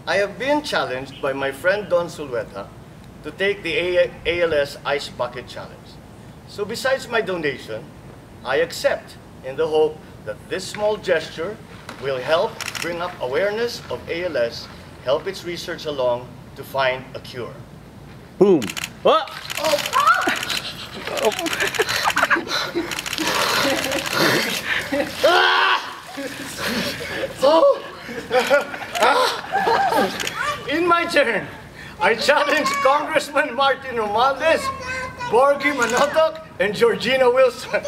I have been challenged by my friend Don Zulueta to take the ALS Ice Bucket Challenge. So besides my donation, I accept in the hope that this small gesture will help bring up awareness of ALS, help its research along to find a cure. Boom. Oh. In my turn, I challenge Congressman Martin Romualdez, Borgy, Manotoc, and Georgina Wilson.